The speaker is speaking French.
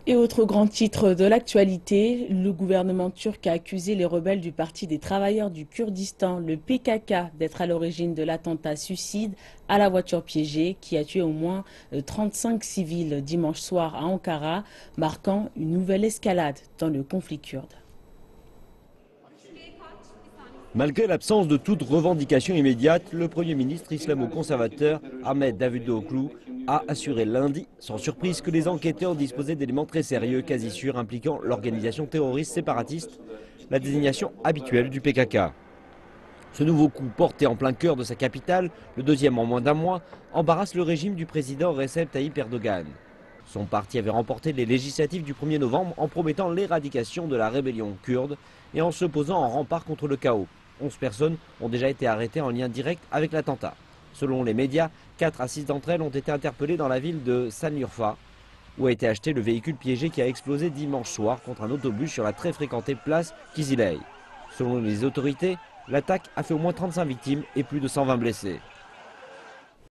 Et autre grand titre de l'actualité, le gouvernement turc a accusé les rebelles du Parti des travailleurs du Kurdistan, le PKK, d'être à l'origine de l'attentat suicide à la voiture piégée qui a tué au moins 35 civils dimanche soir à Ankara, marquant une nouvelle escalade dans le conflit kurde. Malgré l'absence de toute revendication immédiate, le Premier ministre islamo-conservateur Ahmed Davutoglu a assuré lundi, sans surprise, que les enquêteurs disposaient d'éléments très sérieux, quasi sûrs, impliquant l'organisation terroriste séparatiste, la désignation habituelle du PKK. Ce nouveau coup, porté en plein cœur de sa capitale, le deuxième en moins d'un mois, embarrasse le régime du président Recep Tayyip Erdogan. Son parti avait remporté les législatives du 1er novembre en promettant l'éradication de la rébellion kurde et en se posant en rempart contre le chaos. 11 personnes ont déjà été arrêtées en lien direct avec l'attentat. Selon les médias, 4 à 6 d'entre elles ont été interpellées dans la ville de Sanliurfa, où a été acheté le véhicule piégé qui a explosé dimanche soir contre un autobus sur la très fréquentée place Kizilay. Selon les autorités, l'attaque a fait au moins 35 victimes et plus de 120 blessés.